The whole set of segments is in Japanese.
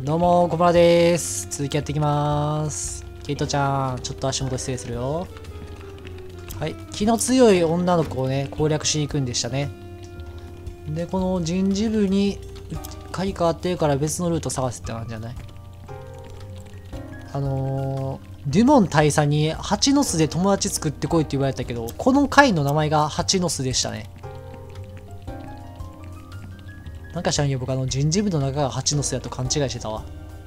どうも、小村です。続きやっていきます。ケイトちゃん、ちょっと足元失礼するよ。はい、気の強い女の子をね、攻略しに行くんでしたね。で、この人事部に鍵変わってるから別のルート探せって感じじゃない？デュモン大佐に蜂の巣で友達作ってこいって言われたけど、この階の名前が蜂の巣でしたね。なんか知らんよ、僕人事部の中が蜂の巣やと勘違いしてたわ。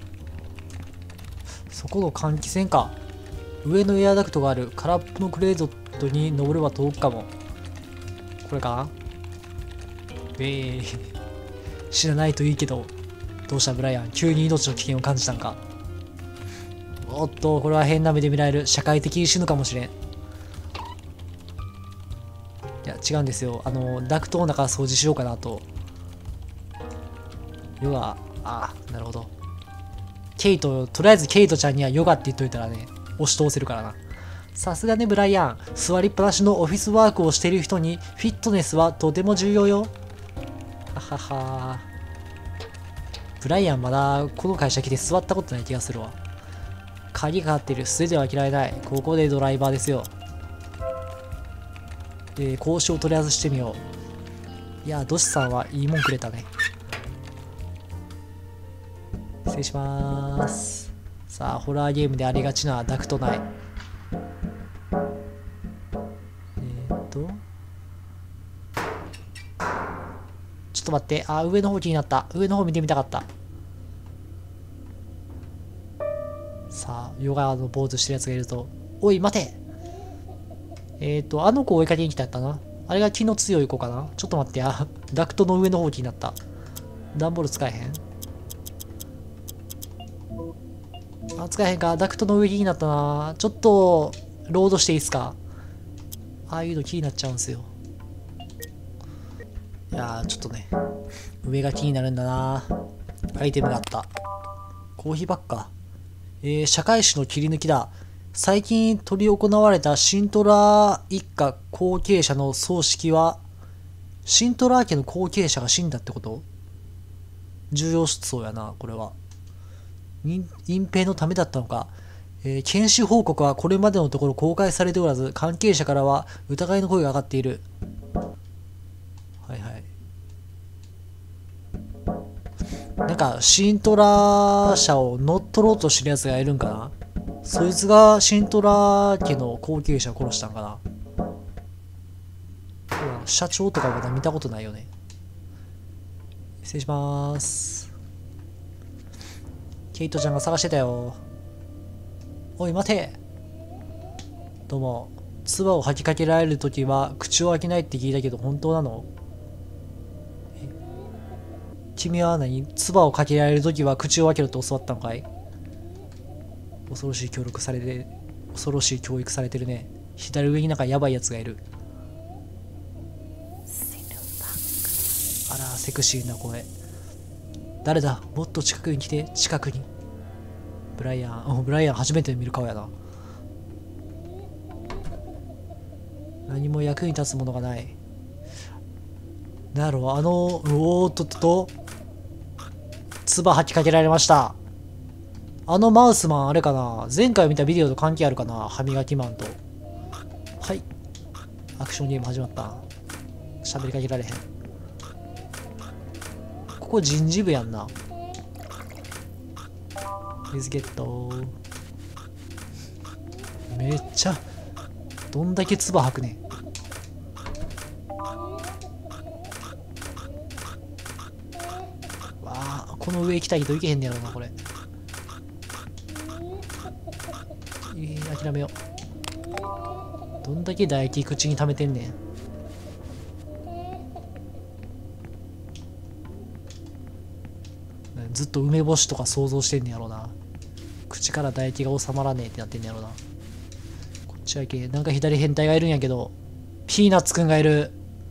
そこの換気扇か。上のエアダクトがある空っぽのクレーゾットに登れば遠くかも。これかな。知らないといいけど。どうしたブライアン、急に命の危険を感じたんか。おっと、これは変な目で見られる。社会的に死ぬかもしれん。いや、違うんですよ。ダクトの中掃除しようかなと。ヨガ、なるほど。とりあえずケイトちゃんにはヨガって言っといたらね、押し通せるからな。さすがね、ブライアン。座りっぱなしのオフィスワークをしている人に、フィットネスはとても重要よ。ははは。ブライアンまだこの会社来て座ったことない気がするわ。鍵がかかってる。素手では切られない。ここでドライバーですよ。交渉をとりあえずしてみよう。いや、ドシさんはいいもんくれたね。失礼します。さあ、ホラーゲームでありがちなダクト内。ちょっと待って。上の方気になった。上の方見てみたかった。さあ、ヨガのポーズしてるやつがいると。おい、待て。あの子を追いかけに来たやったな。あれが気の強い子かな。ちょっと待ってや。ダクトの上の方気になった。段ボール使えへん？使えへんか。ダクトの上気になったな。ちょっと、ロードしていいっすか？ああいうの気になっちゃうんすよ。いやー、ちょっとね、上が気になるんだな。アイテムがあった。コーヒーバッグか。社会史の切り抜きだ。最近執り行われたシントラー一家後継者の葬式は、シントラー家の後継者が死んだってこと？重要失踪やな、これは。隠蔽のためだったのか。検視報告はこれまでのところ公開されておらず、関係者からは疑いの声が上がっている。はいはい。なんか、シントラー社を乗っ取ろうとしてるやつがいるんかな。そいつがシントラー家の後継者を殺したんかな。社長とかまだ見たことないよね。失礼しまーす。ケイトちゃんが探してたよ。おい待て。どうも。唾を吐きかけられるときは口を開けないって聞いたけど本当なの？君は唾をかけられるときは口を開けろと教わったのかい？恐ろしい教育されてるね。左上になんかヤバいやつがいる。あら、セクシーな声。誰だ？もっと近くに来て、近くに。ブライアン初めて見る顔やな。何も役に立つものがない。なんやろ、唾吐きかけられました。マウスマンあれかな。前回見たビデオと関係あるかな。歯磨きマンと。はい。アクションゲーム始まった。喋りかけられへん。ここ人事部やんな。水ゲット。めっちゃ、どんだけ唾吐くね。わあ、この上行きたいけど行けへんねやろな、これ。諦めよう。どんだけ唾液口に溜めてんねん。ずっと梅干しとか想像してんねやろな。口から唾液が収まらねえってなってんねやろな。こっちはけ、なんか左変態がいるんやけど、ピーナッツくんがいる。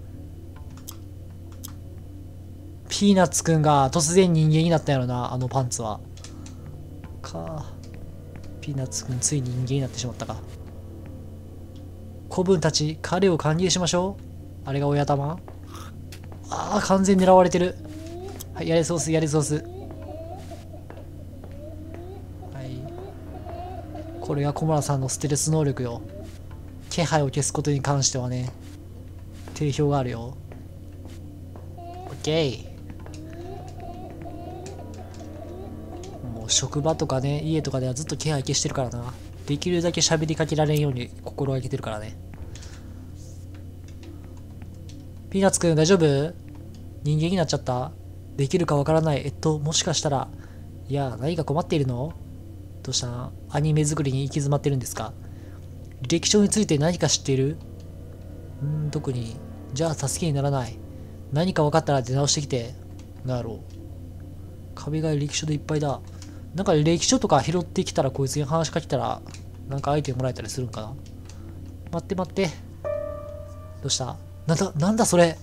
ピーナッツくんが突然人間になったんやろな、あのパンツは。ピーナッツくんついに人間になってしまったか。子分たち、彼を歓迎しましょう。あれが親玉？完全に狙われてる。はい、やれそうす。 これが小村さんのステルス能力よ。気配を消すことに関してはね、定評があるよ。オッケー。もう職場とかね、家とかではずっと気配消してるからな。できるだけ喋りかけられんように心がけてるからね。ピーナッツくん大丈夫？人間になっちゃった？できるかわからない。もしかしたら。いや、何か困っているの？どうしたん？アニメ作りに行き詰まってるんですか？履歴書について何か知っている？特に。じゃあ助けにならない。何か分かったら出直してきて。なろう。壁が履歴書でいっぱいだ。なんか履歴書とか拾ってきたらこいつに話しかけたら、なんかアイテムもらえたりするんかな？待って待って。どうした？なんだそれ。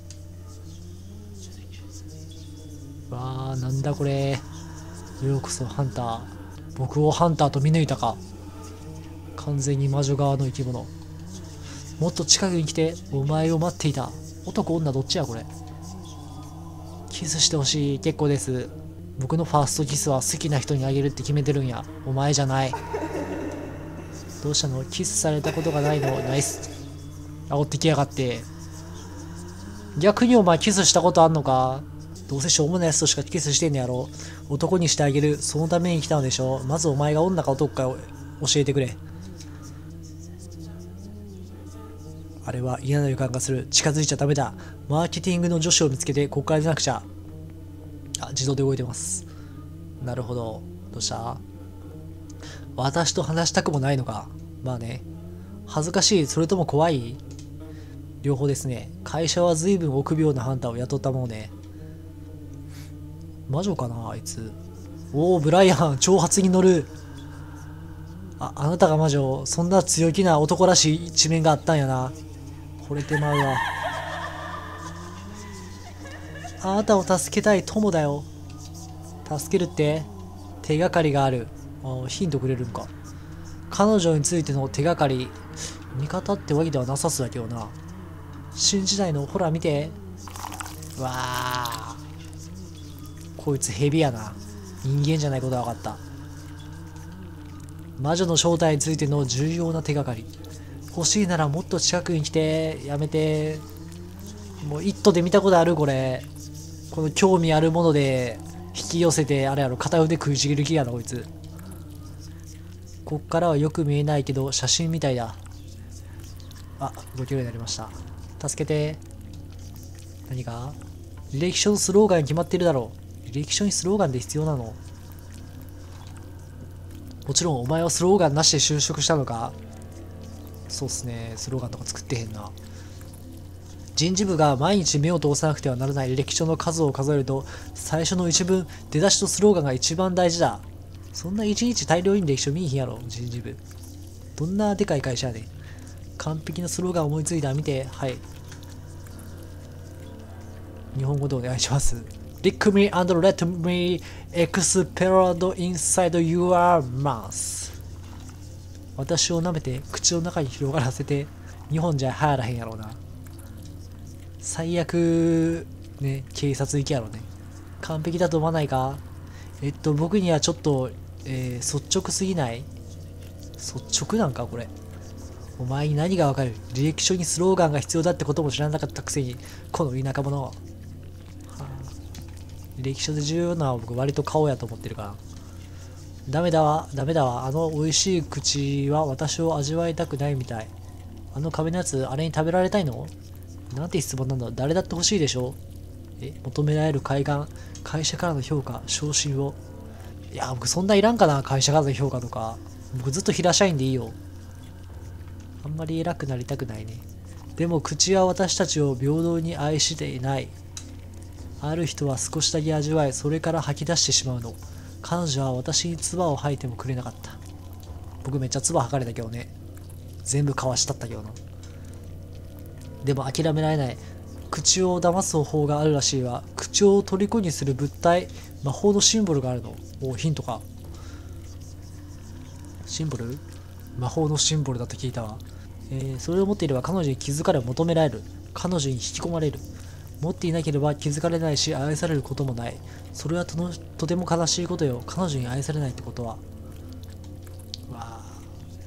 わあ、なんだこれ。ようこそハンター。僕をハンターと見抜いたか。完全に魔女側の生き物。もっと近くに来て、お前を待っていた。男女どっちやこれ。キスしてほしい。結構です。僕のファーストキスは好きな人にあげるって決めてるんや。お前じゃない。どうしたの？キスされたことがないの？ナイス。煽ってきやがって。逆にお前キスしたことあんのか？どうせしょうもないやつとしかキスしてんのやろ。男にしてあげる。そのために来たのでしょ。まずお前が女か男か教えてくれ。あれは嫌な予感がする。近づいちゃダメだ。マーケティングの女子を見つけてここから出なくちゃ。あ、自動で動いてます。なるほど。どうした？私と話したくもないのか。まあね。恥ずかしい、それとも怖い？両方ですね。会社は随分臆病なハンターを雇ったものね。魔女かなあいつ。おお、ブライアン、挑発に乗る。あなたが魔女。そんな強気な男らしい一面があったんやな。惚れてまうわ。あなたを助けたい友だよ。助けるって？手がかりがある。ヒントくれるんか。彼女についての手がかり。味方ってわけではなさそうだけどな。新時代の、ほら見て。わあ。こいつヘビやな。人間じゃないことは分かった。魔女の正体についての重要な手がかり。欲しいならもっと近くに来て。やめて。もう「イット!」で見たことあるこれ。この興味あるもので引き寄せて、あれやろ、片腕食いちぎる気やなこいつ。こっからはよく見えないけど写真みたいだ。あ、動けるようになりました。助けて。何が？履歴書のスローガンに決まってるだろう。履歴書にスローガンで必要なの？もちろんお前はスローガンなしで就職したのか？そうっすね。スローガンとか作ってへんな。人事部が毎日目を通さなくてはならない履歴書の数を数えると、最初の一文、出だしとスローガンが一番大事だ。そんな一日大量に履歴書見いひんやろ、人事部。どんなでかい会社やねん。完璧なスローガン思いついた。見て。はい。日本語でお願いします。Lick me and let me explode inside your mouth。私を舐めて口の中に広がらせて。日本じゃ流行らへんやろうな。最悪ね、警察行きやろね。完璧だと思わないか？僕にはちょっと、率直すぎない？率直なんかこれ。お前に何がわかる？履歴書にスローガンが必要だってことも知らなかったくせに、この田舎者。履歴書で重要なのは僕割と顔やと思ってるから。ダメだわ。あの美味しい口は私を味わいたくないみたい。あの壁のやつ、あれに食べられたいの？なんて質問なんだ。誰だって欲しいでしょ？求められる快感、会社からの評価、昇進を。いや、僕そんないらんかな、会社からの評価とか。僕ずっと平社員でいいよ。あんまり偉くなりたくないね。でも口は私たちを平等に愛していない。ある人は少しだけ味わい、それから吐き出してしまうの。彼女は私に唾を吐いてもくれなかった。僕めっちゃ唾吐かれたけどね。全部かわしたったけどな。でも諦められない。口を騙す方法があるらしいわ。口を虜にする物体、魔法のシンボルがあるの。ヒントか。シンボル？魔法のシンボルだと聞いたわ。それを持っていれば彼女に気づかれ求められる。彼女に引き込まれる。持っていなければ気づかれないし愛されることもない。それはとても悲しいことよ。彼女に愛されないってことは。わあ、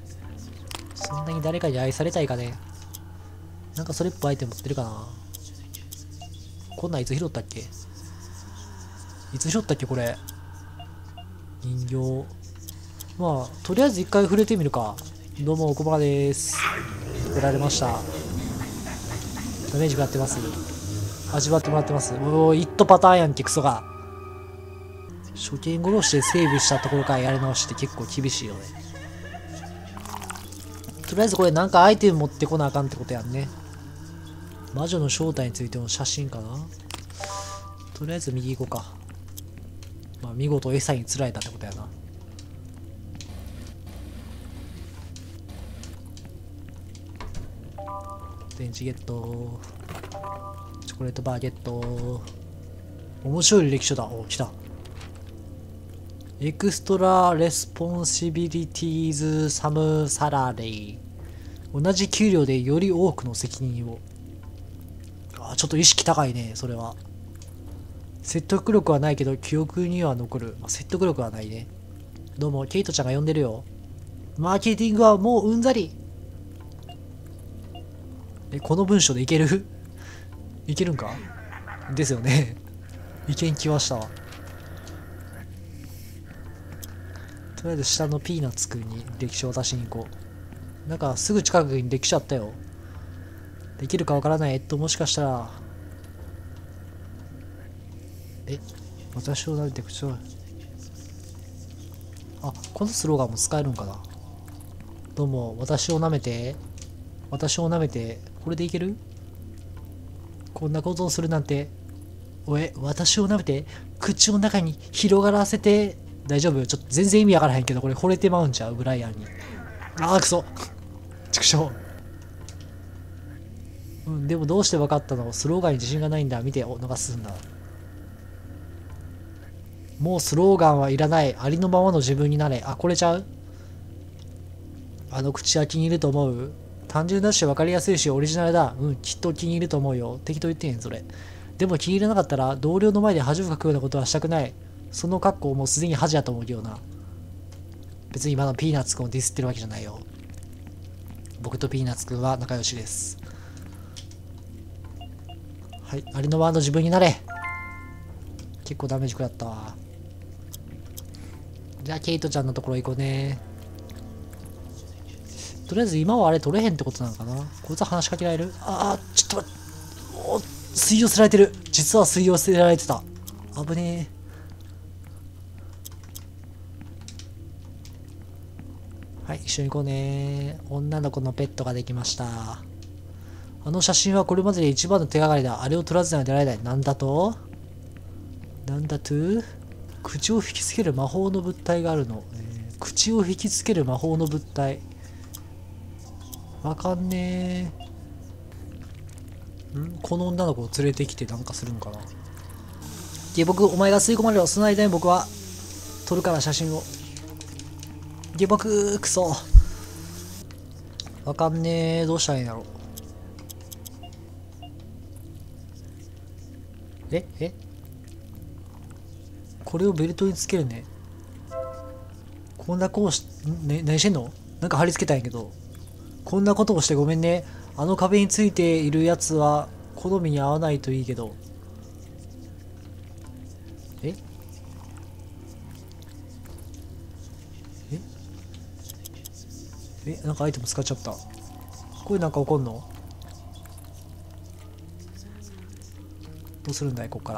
そんなに誰かに愛されたいかね。なんかそれっぽいアイテム持ってるかな。こんなんいつ拾ったっけ。いつ拾ったっけこれ。人形。まあ、とりあえず一回触れてみるか。どうも、小バです。触られました。ダメージ食らってます。味わってもらってます。おお、イットパターンやんけ、クソが。初見殺しでセーブしたところからやり直しって結構厳しいよね。とりあえずこれなんかアイテム持ってこなあかんってことやんね。魔女の正体についての写真かな。とりあえず右行こうか。まあ見事餌に釣られたってことやな。電池ゲット。チョコレートバーゲット。面白い履歴書だ。お、来た。エクストラレスポンシビリティーズサムサラリー。同じ給料でより多くの責任を。あ、ちょっと意識高いね、それは。説得力はないけど記憶には残る。説得力はないね。どうも、ケイトちゃんが呼んでるよ。マーケティングはもううんざり。この文章でいけるいけるんかですよね。いけん気はしたわ。とりあえず下のピーナッツくんに歴史を出しに行こう。なんかすぐ近くに歴史あったよ。できるかわからない。もしかしたら。私を舐めて口を。あ、このスローガンも使えるんかな。どうも、私を舐めて。私を舐めて。これでいける？こんなことをするなんて。私を舐めて。口の中に広がらせて。大丈夫？ちょっと全然意味わからへんけど、これ惚れてまうんちゃう？ブライアンに。あーくそ。畜生。でもどうして分かったの？スローガンに自信がないんだ。見て、逃すんだ。もうスローガンはいらない。ありのままの自分になれ。あ、これちゃう？あの口は気に入ると思う？単純だし分かりやすいしオリジナルだ。きっと気に入ると思うよ。適当言ってへん、それ。でも気に入らなかったら同僚の前で恥をかくようなことはしたくない。その格好もうすでに恥やと思うよな。別に今のピーナッツくんをディスってるわけじゃないよ。僕とピーナッツくんは仲良しです。はい、ありのままの自分になれ。結構ダメージ食らったわ。じゃあケイトちゃんのところ行こうね。とりあえず今はあれ取れへんってことなのかな。こいつは話しかけられる？ちょっと待って。吸い寄せられてる。実は吸い寄せられてた。危ねえ。はい、一緒に行こうね。女の子のペットができました。あの写真はこれまでで一番の手がかりだ。あれを取らずには出られない。なんだと？なんだと？口を引きつける魔法の物体があるの。口を引きつける魔法の物体。わかんねえ。この女の子を連れてきてなんかするのかな。下僕、お前が吸い込まれろ。その間に僕は撮るから写真を。下僕、クソ。わかんねえ。どうしたらいいんやろ。これをベルトにつけるね。こんなこうし、何してんの？なんか貼り付けたんやけど。こんなことをしてごめんね。あの壁についているやつは好みに合わないといいけど。なんかアイテム使っちゃった。これなんか起こんの？どうするんだいこっから。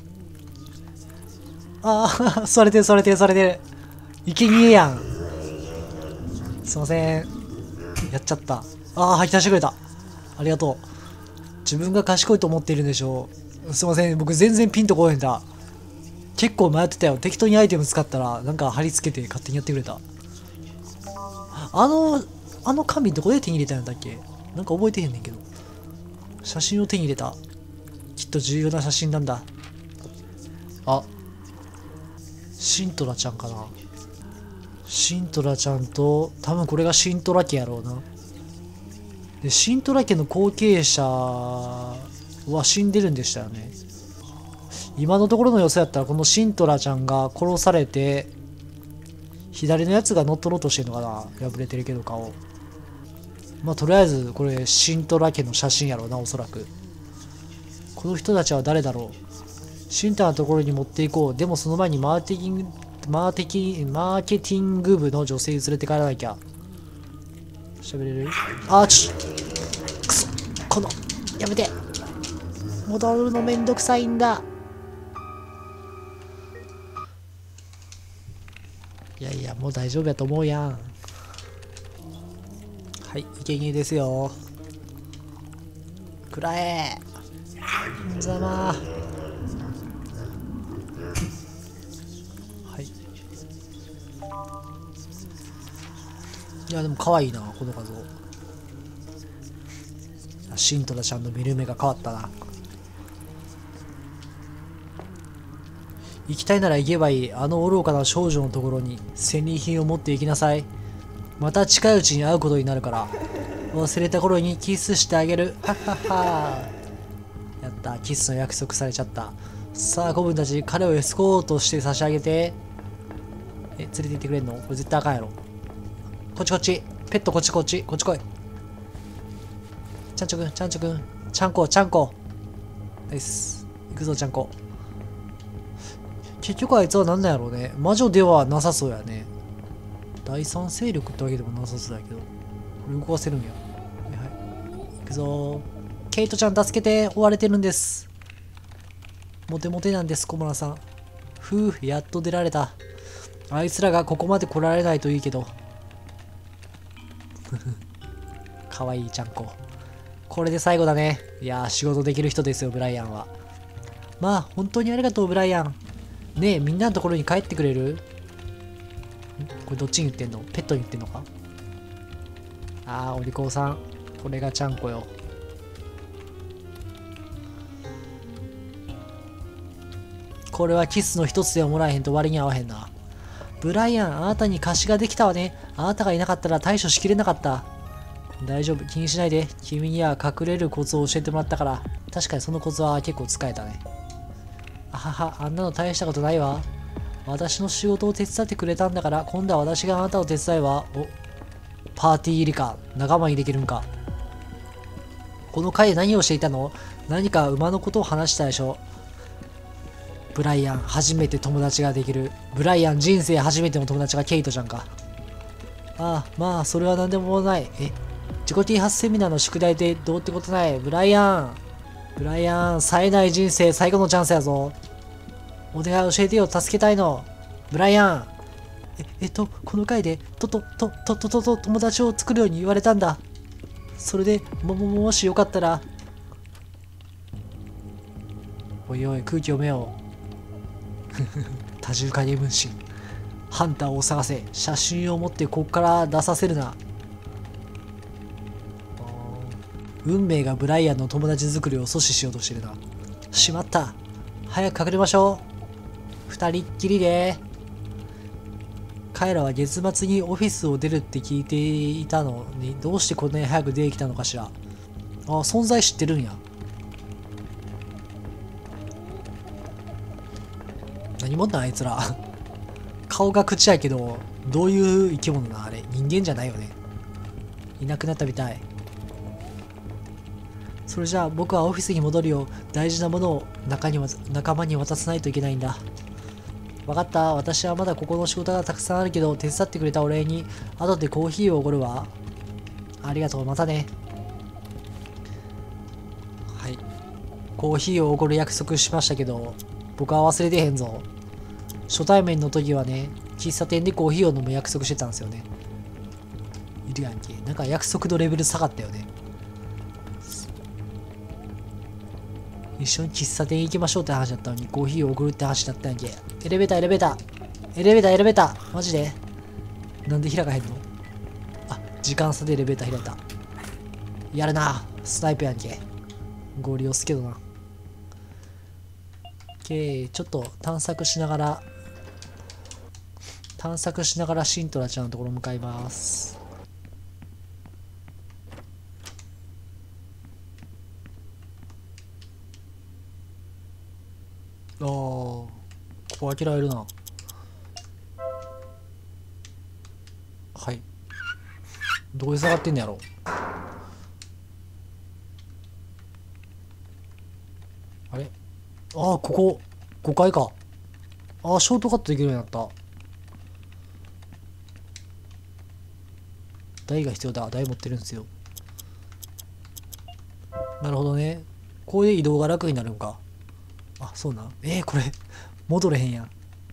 座れてる座れてる座れてる。いけにえやん。すいません。やっちゃった。吐き出してくれた。ありがとう。自分が賢いと思っているんでしょう。すいません。僕全然ピンとこへんだ。結構迷ってたよ。適当にアイテム使ったら、なんか貼り付けて勝手にやってくれた。あの紙どこで手に入れたんだっけ？なんか覚えてへんねんけど。写真を手に入れた。きっと重要な写真なんだ。シントラちゃんかな。シントラちゃんと、多分これがシントラ家やろうな。で、シントラ家の後継者は死んでるんでしたよね。今のところの様子やったらこのシントラちゃんが殺されて、左のやつが乗っ取ろうとしてるのかな。破れてるけど顔。 まあとりあえずこれシントラ家の写真やろうな、おそらく。この人たちは誰だろう。シンタのところに持っていこう。でもその前にマーケティング部の女性に連れて帰らなきゃ。喋れる？あ、くそ、やめて。戻るのめんどくさいんだ。いやいや、もう大丈夫やと思うやん。はい、生贄ですよ。くらえ。ざまー。はい。いや、でも可愛いな、この画像。シントラちゃんの見る目が変わったな。行きたいなら行けばいい。あの愚かな少女のところに戦利品を持って行きなさい。また近いうちに会うことになるから。忘れた頃にキスしてあげる。はっはっは。やった。キスの約束されちゃった。さあ、子分たち、彼をエスコートして差し上げて。連れて行ってくれんの？これ絶対あかんやろ。こっちこっち。ペットこっちこっち。こっち来い。ちゃんちょくん、ちゃんちょくん。ちゃんこ、ちゃんこ。ナイス。行くぞ、ちゃんこ。結局あいつは何なんやろうね。魔女ではなさそうやね。第三勢力ってわけでもなさそうだけど。これ動かせるんや。はいはい。行くぞー。ケイトちゃん助けて。追われてるんです。モテモテなんです、小村さん。ふう、やっと出られた。あいつらがここまで来られないといいけど。かわいいちゃんこ。これで最後だね。いやー、仕事できる人ですよ、ブライアンは。まあ、本当にありがとう、ブライアン。ねえ、みんなのところに帰ってくれる？これどっちに言ってんの？ペットに言ってんのか？ああ、お利口さん。これがちゃんこよ。これはキスの一つでももらえへんと割に合わへんな。ブライアン、あなたに貸しができたわね。あなたがいなかったら対処しきれなかった。大丈夫、気にしないで。君には隠れるコツを教えてもらったから。確かにそのコツは結構使えたね。あはは、あんなの大したことないわ。私の仕事を手伝ってくれたんだから、今度は私があなたを手伝うわ。お、パーティー入りか。仲間にできるんか。この回で何をしていたの？何か馬のことを話したでしょ。ブライアン、初めて友達ができる。ブライアン、人生初めての友達がケイトちゃんか。ああ、まあ、それは何でもない。自己啓発セミナーの宿題でどうってことない。ブライアン、冴えない人生最後のチャンスやぞ。お願い教えてよ、助けたいの。ブライアン。この回で、友達を作るように言われたんだ。それで、もしよかったら。おいおい、空気読めよう。多重影分身。ハンターを探せ。写真を持ってここから出させるな。運命がブライアンの友達作りを阻止しようとしてるな。しまった。早く隠れましょう。二人っきりで。彼らは月末にオフィスを出るって聞いていたのに、どうしてこんなに早く出てきたのかしら。あ、存在知ってるんや。何者なんあいつら。顔が口やけど、どういう生き物なあれ。人間じゃないよね。いなくなったみたい。それじゃあ僕はオフィスに戻るよ。大事なものを仲間に渡さないといけないんだ。わかった。私はまだここの仕事がたくさんあるけど、手伝ってくれたお礼に、後でコーヒーをおごるわ。ありがとう。またね。はい。コーヒーをおごる約束しましたけど、僕は忘れてへんぞ。初対面の時はね、喫茶店でコーヒーを飲む約束してたんですよね。いるやんけ。なんか約束のレベル下がったよね。一緒に喫茶店行きましょうって話だったのに、コーヒーを送るって話だったんやんけ。エレベーター。マジでなんで開かへんの？あ、時間差でエレベーター開いた。やるな。スナイプやんけ。合理押すけどな。ちょっと探索しながらシントラちゃんのところ向かいます。ここ開けられるな。はい。どこで下がってんのやろ。 ああ、ここ、5階か。ああ、ショートカットできるようになった。台が必要だ。台持ってるんですよ。なるほどね。こういう移動が楽になるんか。あ、そうなん。これ、戻れへんやん。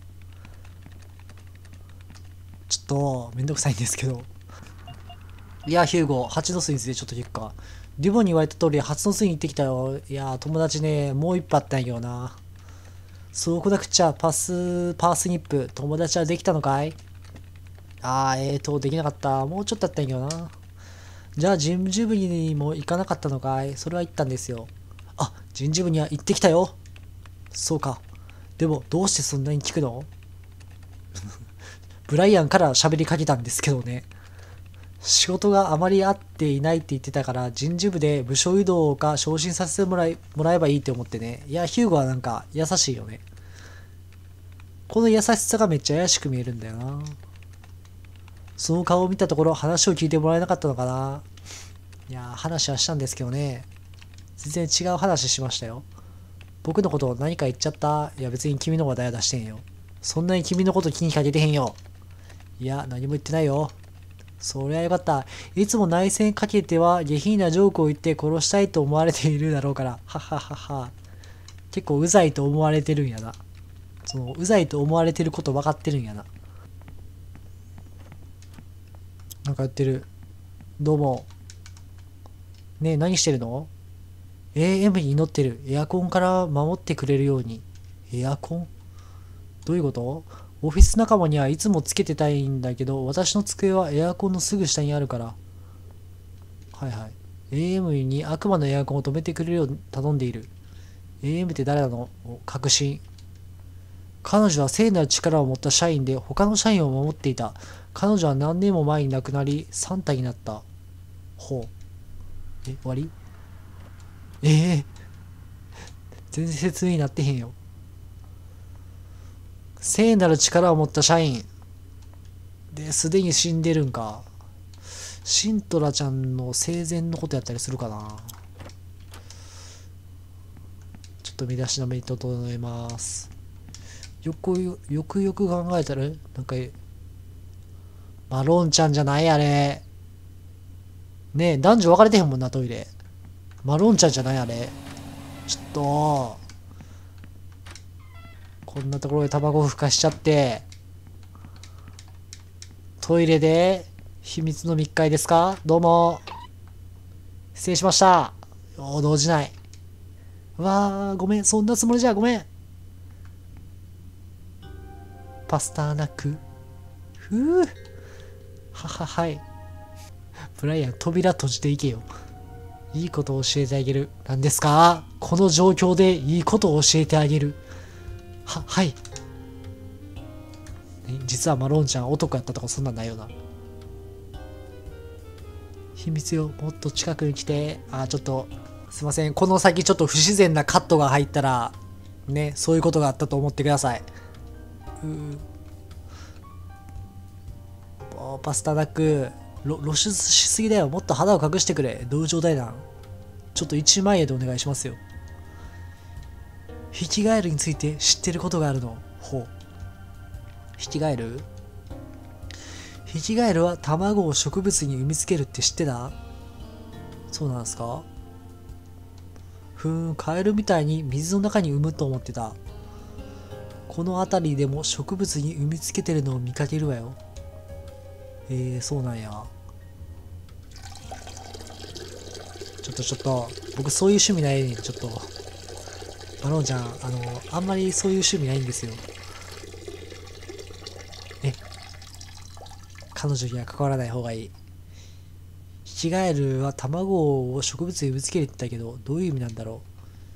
ちょっと、めんどくさいんですけど。いや、ヒューゴ、蜂の巣についてちょっと聞くか。デュボに言われた通り、蜂の巣に行ってきたよ。いや、友達ね、もう一歩あったんやけどな。そうこなくちゃ、パースニップ、友達はできたのかい？できなかった。もうちょっとあったんやけどな。じゃあ、人事部にも行かなかったのかい？それは言ったんですよ。あ、人事部には行ってきたよ。そうか。でも、どうしてそんなに聞くの？ブライアンから喋りかけたんですけどね。仕事があまり合っていないって言ってたから、人事部で部署移動か昇進させてもらえばいいって思ってね。いや、ヒューゴはなんか優しいよね。この優しさがめっちゃ怪しく見えるんだよな。その顔を見たところ話を聞いてもらえなかったのかな。いやー、話はしたんですけどね。全然違う話しましたよ。僕のこと何か言っちゃった？いや別に君の話題は出してんよ。そんなに君のこと気にかけてへんよ。いや、何も言ってないよ。そりゃよかった。いつも内戦かけては下品なジョークを言って殺したいと思われているだろうから。はははは。結構うざいと思われてるんやな。そのうざいと思われてること分かってるんやな。なんかやってる。どうも。ねえ、何してるの？ AM に祈ってる。エアコンから守ってくれるように。エアコン？どういうこと？オフィス仲間にはいつもつけてたいんだけど、私の机はエアコンのすぐ下にあるから。はいはい。AM に悪魔のエアコンを止めてくれるよう頼んでいる。AM って誰なの？確信。彼女は聖なる力を持った社員で他の社員を守っていた。彼女は何年も前に亡くなり、サンタになった。ほう。終わり？全然説明になってへんよ。聖なる力を持った社員。で、すでに死んでるんか。シントラちゃんの生前のことやったりするかな。ちょっと身だしなみに整えます。よくよく考えたら、なんか、マロンちゃんじゃないあれ。ねえ、男女分かれてへんもんな、トイレ。マロンちゃんじゃないあれ。ちょっと、こんなところでタバコをふかしちゃって、トイレで秘密の密会ですか？どうも。失礼しました。動じない。わあ、ごめん。そんなつもりじゃごめん。パスターナック。ふう。はい。ブライアン、扉閉じていけよ。いいことを教えてあげる。何ですか？この状況でいいことを教えてあげる。はい。実はマロンちゃん男やったとかそんなんないよな。秘密よ、もっと近くに来て。ちょっと、すいません。この先ちょっと不自然なカットが入ったら、ね、そういうことがあったと思ってください。パスタダック、露出しすぎだよ。もっと肌を隠してくれ。どういう状態なん？ちょっと1万円でお願いしますよ。ヒキガエルについて知ってることがあるの？ほう。ヒキガエル？ヒキガエルは卵を植物に産みつけるって知ってた？そうなんですか？カエルみたいに水の中に産むと思ってた。この辺りでも植物に産みつけてるのを見かけるわよ。そうなんや。ちょっと、僕そういう趣味ないねん。ちょっと、マロンちゃん、あんまりそういう趣味ないんですよ。彼女には関わらない方がいい。ヒキガエルは卵を植物に産みつけるって言ったけど、どういう意味なんだろう。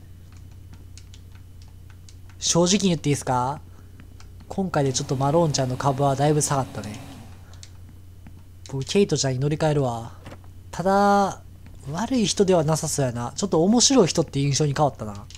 正直に言っていいですか？今回でちょっとマロンちゃんの株はだいぶ下がったね。僕、ケイトちゃんに乗り換えるわ。ただ、悪い人ではなさそうやな。ちょっと面白い人って印象に変わったな。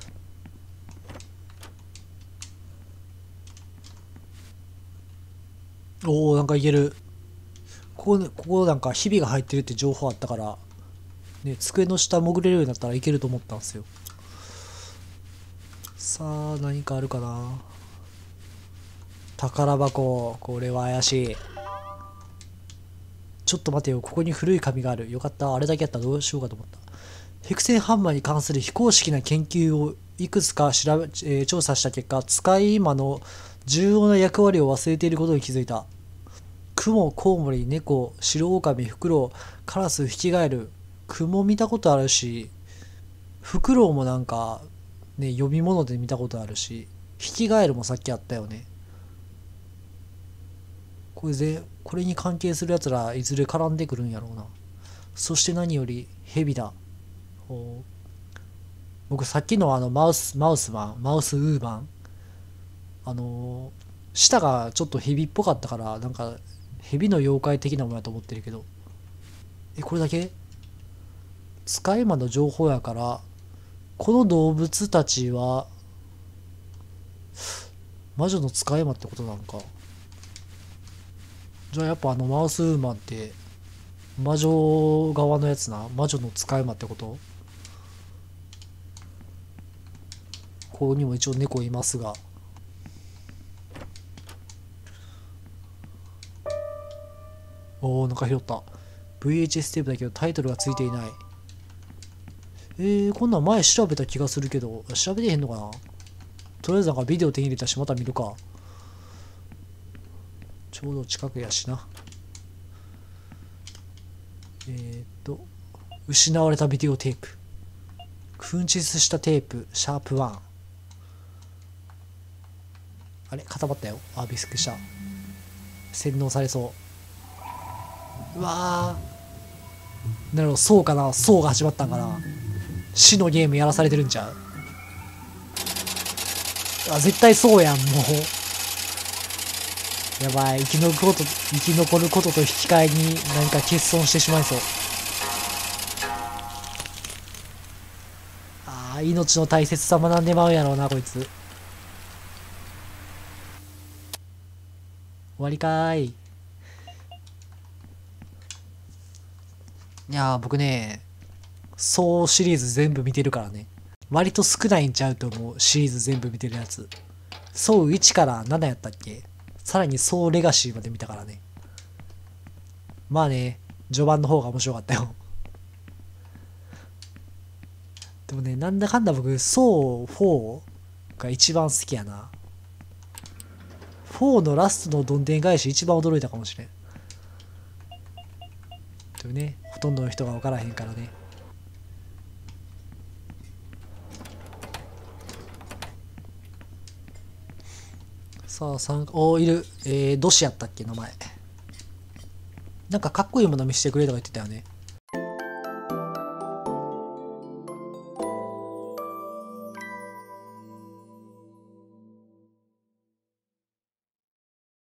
おお、なんかいける。ここなんかひびが入ってるって情報あったから、ね、机の下潜れるようになったらいけると思ったんですよ。 さあ、何かあるかな。宝箱。これは怪しい。ちょっと待てよ。ここに古い紙がある。よかった。あれだけあったらどうしようかと思った。ヘクセンハンマーに関する非公式な研究をいくつか調査した結果、使い魔の重要な役割を忘れていることに気づいた。クモ、コウモリ、猫、白狼、フクロウ、カラス、ヒキガエル。クモ見たことあるし、フクロウもなんか、ね、読み物で見たことあるし、ヒキガエルもさっきあったよね。これに関係するやつらいずれ絡んでくるんやろうな。そして何よりヘビだ。僕さっきのマウスウーマン、舌がちょっとヘビっぽかったから、なんかヘビの妖怪的なものやと思ってるけど、これだけ使い魔の情報やから、この動物たちは魔女の使い魔ってことなんか。じゃあやっぱマウスウーマンって魔女側のやつな。魔女の使い魔ってこと。ここにも一応猫いますが、おお、なんか拾った。 VHS テープだけどタイトルがついていない。こんなん前調べた気がするけど、調べてへんのかな。とりあえずなんかビデオ手に入れたし、また見るか。ちょうど近くやしな。失われたビデオテープ。紛失したテープ、シャープ1。あれ固まったよ。あ、びっくりした。洗脳されそう。うわー。なるほど、そうかな。そうが始まったんかな。死のゲームやらされてるんちゃう。あ、絶対そうやん、もう。やばい、生き残ることと引き換えに何か欠損してしまいそう。ああ、命の大切さ学んでまうやろうな、こいつ。終わりかーい。いやー、僕ね、ソーシリーズ全部見てるからね。割と少ないんちゃうと思う、シリーズ全部見てるやつ。ソウ1から7やったっけ。さらにソウレガシーまで見たからね。まあね、序盤の方が面白かったよ。でもね、なんだかんだ僕、ソウ4が一番好きやな。4のラストのどんでん返し一番驚いたかもしれん。でもね、ほとんどの人が分からへんからね。さあ、いる。ドシやったっけ、名前。なんかかっこいいもの見せてくれとか言ってたよね。